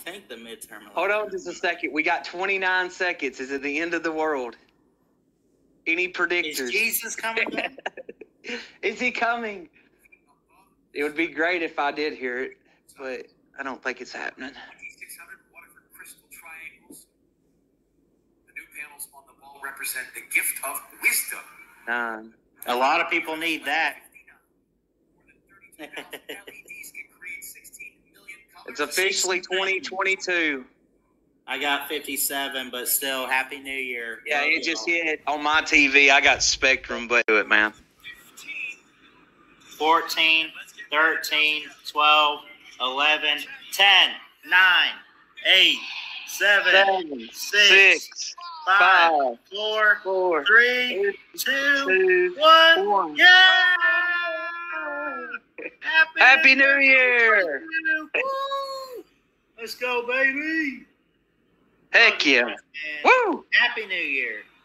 think the midterm election. Hold on just a second. We got 29 seconds. Is it the end of the world? Any predictors? Is Jesus coming back? Is he coming? It would be great if I did hear it, but I don't think it's happening. 2600 Waterford crystal triangles. The new panels on the wall represent the gift of wisdom. 9. A lot of people need that. It's officially 2022. I got 57, but still, Happy New Year. Yeah, it just hit on my TV. I got Spectrum, but do it, man. 14, 13, 12, 11, 10, 9, 8, 7, 6, 5, 4, 3, 2, 1. Yeah! Happy New Year! Woo! Let's go, baby! Heck yeah. Woo! Woo! Happy New Year.